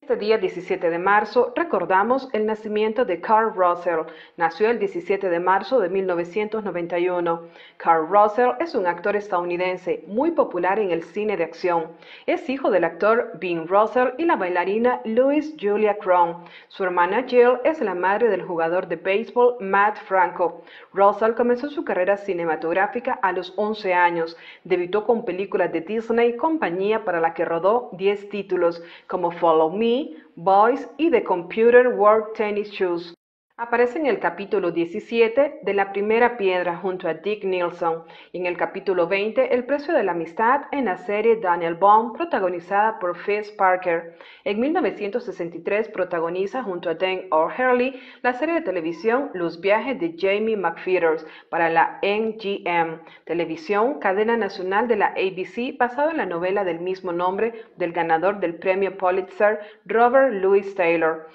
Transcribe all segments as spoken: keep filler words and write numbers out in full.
Este día diecisiete de marzo recordamos el nacimiento de Kurt Russell. Nació el diecisiete de marzo de mil novecientos noventa y uno. Kurt Russell es un actor estadounidense muy popular en el cine de acción. Es hijo del actor Ben Russell y la bailarina Louise Julia Crone. Su hermana Jill es la madre del jugador de béisbol Matt Franco. Russell comenzó su carrera cinematográfica a los once años. Debutó con películas de Disney, compañía para la que rodó diez títulos, como Follow Me, Boys y The Computer World Tennis Shoes. Aparece en el capítulo diecisiete de La Primera Piedra junto a Dick Nilsson y en el capítulo veinte El Precio de la Amistad en la serie Daniel Boone protagonizada por Fitz Parker. En mil novecientos sesenta y tres protagoniza junto a Dan O'Hurley la serie de televisión Los Viajes de Jamie McPheeters para la N G M, televisión cadena nacional de la A B C, basado en la novela del mismo nombre del ganador del premio Pulitzer Robert Louis Taylor.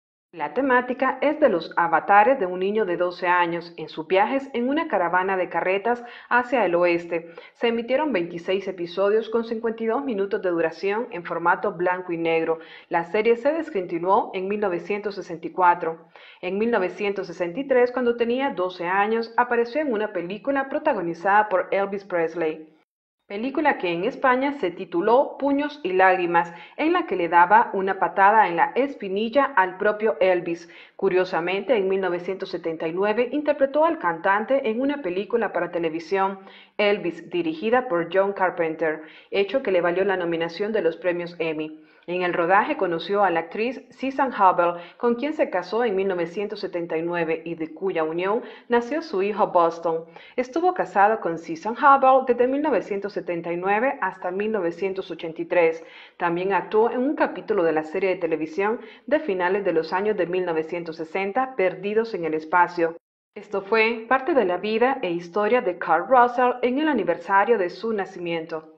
La temática es de los avatares de un niño de doce años en sus viajes en una caravana de carretas hacia el oeste. Se emitieron veintiséis episodios con cincuenta y dos minutos de duración en formato blanco y negro. La serie se descontinuó en mil novecientos sesenta y cuatro. En mil novecientos sesenta y tres, cuando tenía doce años, apareció en una película protagonizada por Elvis Presley. Película que en España se tituló Puños y Lágrimas, en la que le daba una patada en la espinilla al propio Elvis. Curiosamente, en mil novecientos setenta y nueve interpretó al cantante en una película para televisión, Elvis, dirigida por John Carpenter, hecho que le valió la nominación de los premios Emmy. En el rodaje conoció a la actriz Susan Hubble, con quien se casó en mil novecientos setenta y nueve y de cuya unión nació su hijo Boston. Estuvo casado con Susan Hubble desde mil novecientos setenta y nueve hasta mil novecientos ochenta y tres. También actuó en un capítulo de la serie de televisión de finales de los años de mil novecientos sesenta, Perdidos en el Espacio. Esto fue parte de la vida e historia de Kurt Russell en el aniversario de su nacimiento.